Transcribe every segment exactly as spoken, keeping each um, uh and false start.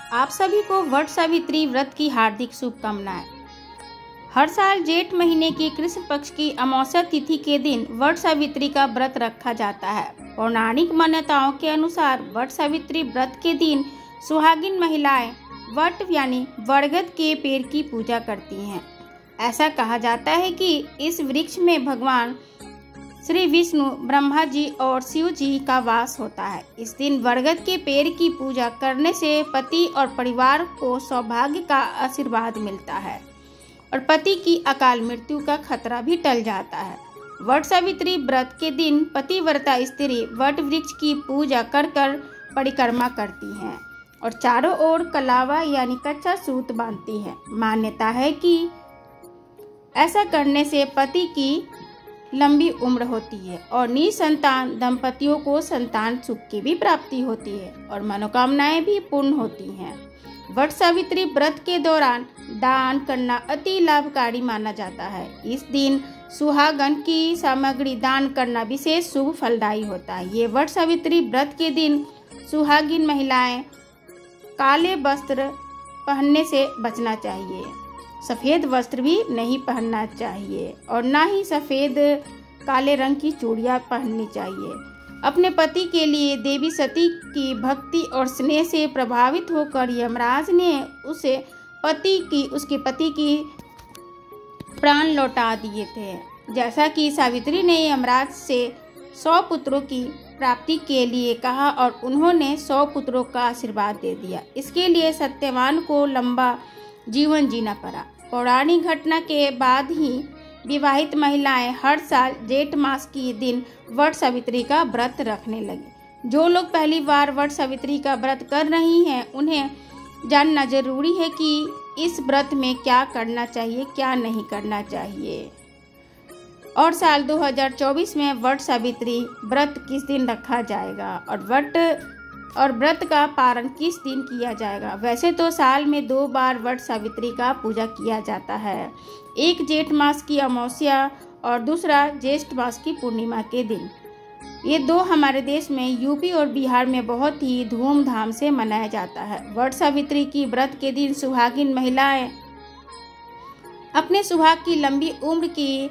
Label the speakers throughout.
Speaker 1: आप सभी को वट सावित्री व्रत की हार्दिक शुभकामनाएं। हर साल जेठ महीने की कृष्ण पक्ष की अमावस्या तिथि के दिन वट सावित्री का व्रत रखा जाता है। पौराणिक मान्यताओं के अनुसार वट सावित्री व्रत के दिन सुहागिन महिलाएं वट यानी बरगद के पेड़ की पूजा करती हैं। ऐसा कहा जाता है कि इस वृक्ष में भगवान श्री विष्णु, ब्रह्मा जी और शिव जी का वास होता है। इस दिन बरगद के पेड़ की पूजा करने से पति और परिवार को सौभाग्य का आशीर्वाद मिलता है और पति की अकाल मृत्यु का खतरा भी टल जाता है। वट सावित्री व्रत के दिन पतिव्रता स्त्री वट वृक्ष की पूजा कर कर परिक्रमा करती हैं और चारों ओर कलावा यानी कच्चा सूत बांधती है। मान्यता है कि ऐसा करने से पति की लंबी उम्र होती है और निसंतान दंपतियों को संतान सुख की भी प्राप्ति होती है और मनोकामनाएं भी पूर्ण होती हैं। वट सावित्री व्रत के दौरान दान करना अति लाभकारी माना जाता है। इस दिन सुहागन की सामग्री दान करना विशेष शुभ फलदायी होता है। ये वट सावित्री व्रत के दिन सुहागिन महिलाएं काले वस्त्र पहनने से बचना चाहिए। सफ़ेद वस्त्र भी नहीं पहनना चाहिए और ना ही सफ़ेद काले रंग की चूड़ियाँ पहननी चाहिए। अपने पति के लिए देवी सती की भक्ति और स्नेह से प्रभावित होकर यमराज ने उसे पति की उसके पति की प्राण लौटा दिए थे। जैसा कि सावित्री ने यमराज से सौ पुत्रों की प्राप्ति के लिए कहा और उन्होंने सौ पुत्रों का आशीर्वाद दे दिया। इसके लिए सत्यवान को लंबा जीवन जीना पड़ा। पौराणिक घटना के बाद ही विवाहित महिलाएं हर साल जेठ मास के दिन वट सावित्री का व्रत रखने लगी। जो लोग पहली बार वट सावित्री का व्रत कर रही हैं उन्हें जानना जरूरी है कि इस व्रत में क्या करना चाहिए, क्या नहीं करना चाहिए और साल दो हज़ार चौबीस में वट सावित्री व्रत किस दिन रखा जाएगा और वट और व्रत का पारण किस दिन किया जाएगा। वैसे तो साल में दो बार वट सावित्री का पूजा किया जाता है, एक जेठ मास की अमावस्या और दूसरा ज्येष्ठ मास की पूर्णिमा के दिन। ये दो हमारे देश में यूपी और बिहार में बहुत ही धूमधाम से मनाया जाता है। वट सावित्री की व्रत के दिन सुहागिन महिलाएं अपने सुहाग की लंबी उम्र की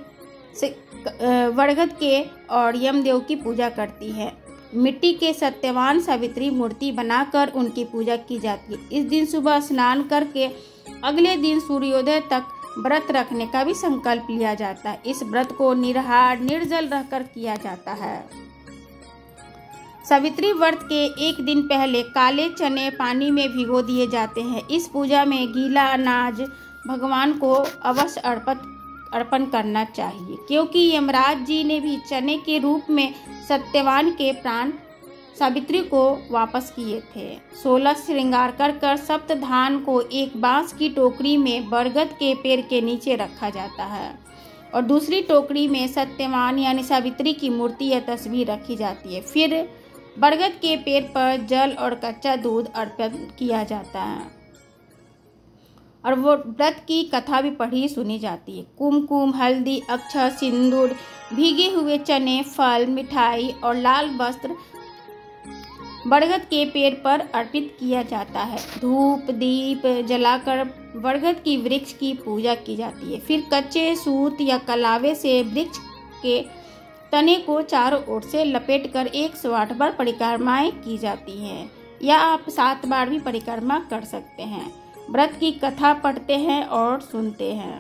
Speaker 1: बरगद के और यमदेव की पूजा करती है। मिट्टी के सत्यवान सावित्री मूर्ति बनाकर उनकी पूजा की जाती है। इस दिन सुबह स्नान करके अगले दिन सूर्योदय तक व्रत रखने का भी संकल्प लिया जाता है। इस व्रत को निराहार निर्जल रहकर किया जाता है। सावित्री व्रत के एक दिन पहले काले चने पानी में भिगो दिए जाते हैं। इस पूजा में गीला अनाज भगवान को अवश्य अर्पित अर्पण करना चाहिए, क्योंकि यमराज जी ने भी चने के रूप में सत्यवान के प्राण सावित्री को वापस किए थे। सोलह श्रृंगार कर कर सप्त धान को एक बांस की टोकरी में बरगद के पेड़ के नीचे रखा जाता है और दूसरी टोकरी में सत्यवान यानी सावित्री की मूर्ति या तस्वीर रखी जाती है। फिर बरगद के पेड़ पर जल और कच्चा दूध अर्पण किया जाता है और वो व्रत की कथा भी पढ़ी सुनी जाती है। कुमकुम, हल्दी, अक्षत, सिंदूर, भीगे हुए चने, फल, मिठाई और लाल वस्त्र बरगद के पेड़ पर अर्पित किया जाता है। धूप दीप जलाकर बरगद की वृक्ष की पूजा की जाती है। फिर कच्चे सूत या कलावे से वृक्ष के तने को चारों ओर से लपेटकर एक सौ आठ बार परिक्रमाएं की जाती हैं या आप सात बार भी परिक्रमा कर सकते हैं। व्रत की कथा पढ़ते हैं और सुनते हैं।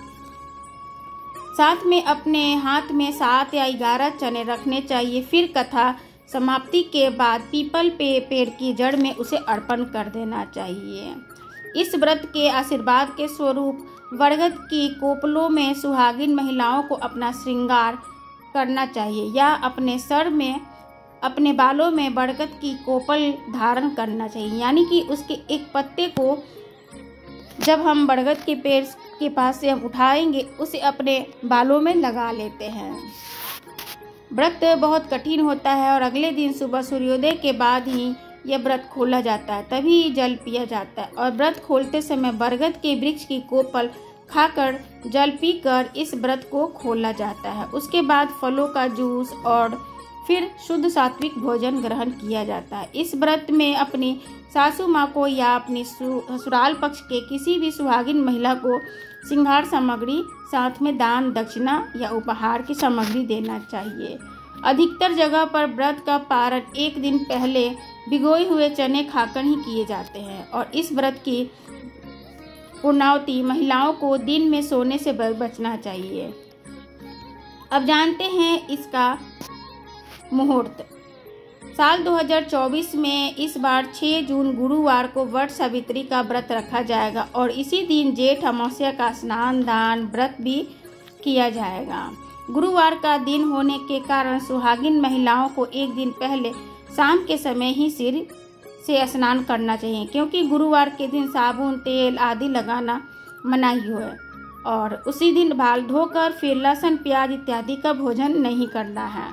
Speaker 1: साथ में अपने हाथ में सात या ग्यारह चने रखने चाहिए। फिर कथा समाप्ति के बाद पीपल पे पेड़ की जड़ में उसे अर्पण कर देना चाहिए। इस व्रत के आशीर्वाद के स्वरूप बरगद की कोपलों में सुहागिन महिलाओं को अपना श्रृंगार करना चाहिए या अपने सर में अपने बालों में बरगद की कोपल धारण करना चाहिए, यानी कि उसके एक पत्ते को जब हम बरगद के पेड़ के पास से हम उठाएंगे उसे अपने बालों में लगा लेते हैं। व्रत बहुत कठिन होता है और अगले दिन सुबह सूर्योदय के बाद ही यह व्रत खोला जाता है, तभी जल पिया जाता है और व्रत खोलते समय बरगद के वृक्ष की कोपल खाकर जल पीकर इस व्रत को खोला जाता है। उसके बाद फलों का जूस और फिर शुद्ध सात्विक भोजन ग्रहण किया जाता है। इस व्रत में अपनी सासू माँ को या अपनी ससुराल पक्ष के किसी भी सुहागिन महिला को श्रृंगार सामग्री, साथ में दान दक्षिणा या उपहार की सामग्री देना चाहिए। अधिकतर जगह पर व्रत का पारण एक दिन पहले भिगोए हुए चने खाकर ही किए जाते हैं और इस व्रत की पूर्णावती महिलाओं को दिन में सोने से बचना चाहिए। अब जानते हैं इसका मुहूर्त। साल दो हज़ार चौबीस में इस बार छह जून गुरुवार को वट सावित्री का व्रत रखा जाएगा और इसी दिन जेठ अमावस्या का स्नान दान व्रत भी किया जाएगा। गुरुवार का दिन होने के कारण सुहागिन महिलाओं को एक दिन पहले शाम के समय ही सिर से स्नान करना चाहिए, क्योंकि गुरुवार के दिन साबुन तेल आदि लगाना मनाही है और उसी दिन बाल धोकर फिर लहसुन प्याज इत्यादि का भोजन नहीं करना है।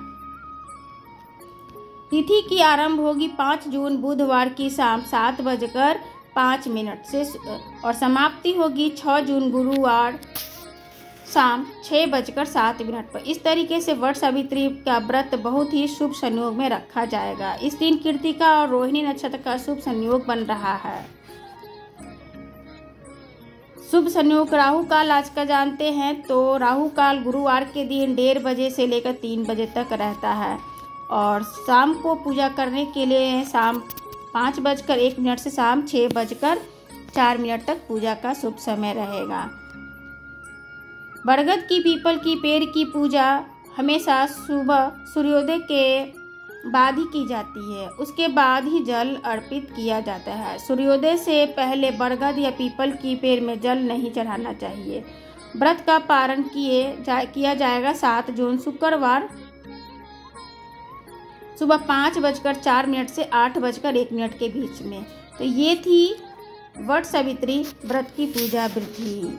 Speaker 1: तिथि की आरंभ होगी पाँच जून बुधवार की शाम सात बजकर पाँच मिनट से और समाप्ति होगी छह जून गुरुवार शाम छः बजकर सात मिनट पर। इस तरीके से वट सावित्री का व्रत बहुत ही शुभ संयोग में रखा जाएगा। इस दिन कृतिका और रोहिणी नक्षत्र का शुभ संयोग बन रहा है। शुभ संयोग राहु काल आज का जानते हैं तो राहु काल गुरुवार के दिन डेढ़ बजे से लेकर तीन बजे तक रहता है और शाम को पूजा करने के लिए शाम पाँच बजकर एक मिनट से शाम छः बजकर चार मिनट तक पूजा का शुभ समय रहेगा। बरगद की पीपल की पेड़ की पूजा हमेशा सुबह सूर्योदय के बाद ही की जाती है, उसके बाद ही जल अर्पित किया जाता है। सूर्योदय से पहले बरगद या पीपल की पेड़ में जल नहीं चढ़ाना चाहिए। व्रत का पारण किए जा, किया जाएगा सात जून शुक्रवार सुबह पाँच बजकर चार मिनट से आठ बजकर एक मिनट के बीच में। तो ये थी वट सावित्री व्रत की पूजा विधि।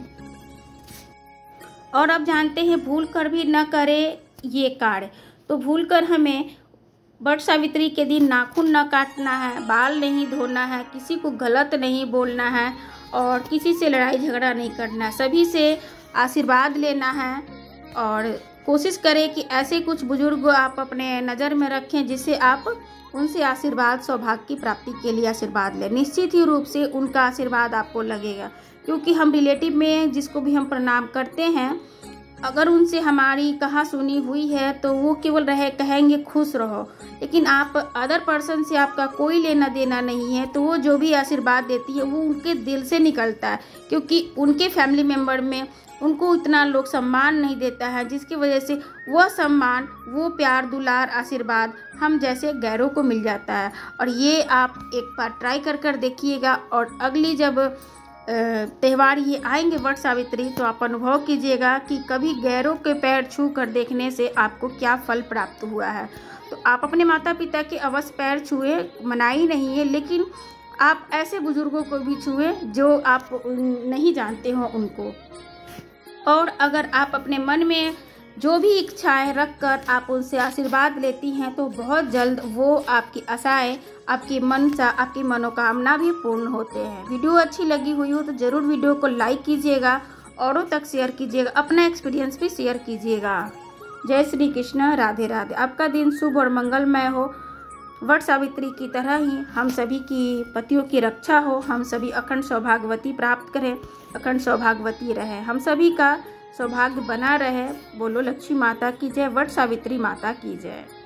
Speaker 1: और अब जानते हैं भूल कर भी न करें ये कार्य। तो भूल कर हमें वट सावित्री के दिन नाखून न काटना है, बाल नहीं धोना है, किसी को गलत नहीं बोलना है और किसी से लड़ाई झगड़ा नहीं करना है। सभी से आशीर्वाद लेना है और कोशिश करें कि ऐसे कुछ बुजुर्ग आप अपने नज़र में रखें जिससे आप उनसे आशीर्वाद सौभाग्य की प्राप्ति के लिए आशीर्वाद लें। निश्चित ही रूप से उनका आशीर्वाद आपको लगेगा, क्योंकि हम रिलेटिव में जिसको भी हम प्रणाम करते हैं अगर उनसे हमारी कहा सुनी हुई है तो वो केवल रहे कहेंगे खुश रहो, लेकिन आप अदर पर्सन से आपका कोई लेना देना नहीं है तो वो जो भी आशीर्वाद देती है वो उनके दिल से निकलता है, क्योंकि उनके फैमिली मेम्बर में उनको इतना लोग सम्मान नहीं देता है, जिसकी वजह से वह सम्मान वो प्यार दुलार आशीर्वाद हम जैसे गैरों को मिल जाता है। और ये आप एक बार ट्राई कर कर देखिएगा और अगली जब त्यौहार ये आएंगे वट सावित्री तो आप अनुभव कीजिएगा कि कभी गैरों के पैर छू कर देखने से आपको क्या फल प्राप्त हुआ है। तो आप अपने माता पिता के अवश्य पैर छुए, मनाही नहीं है, लेकिन आप ऐसे बुजुर्गों को भी छुए जो आप नहीं जानते हो उनको। और अगर आप अपने मन में जो भी इच्छाएं रखकर आप उनसे आशीर्वाद लेती हैं तो बहुत जल्द वो आपकी आशाएं, आपकी मनसा, आपकी मनोकामना भी पूर्ण होते हैं। वीडियो अच्छी लगी हुई हो तो ज़रूर वीडियो को लाइक कीजिएगा, औरों तक शेयर कीजिएगा, अपना एक्सपीरियंस भी शेयर कीजिएगा। जय श्री कृष्ण, राधे राधे। आपका दिन शुभ और मंगलमय हो। वट सावित्री की तरह ही हम सभी की पतियों की रक्षा हो, हम सभी अखंड सौभाग्यवती प्राप्त करें, अखंड सौभाग्यवती रहे, हम सभी का सौभाग्य बना रहे। बोलो लक्ष्मी माता की जय, वट सावित्री माता की जय।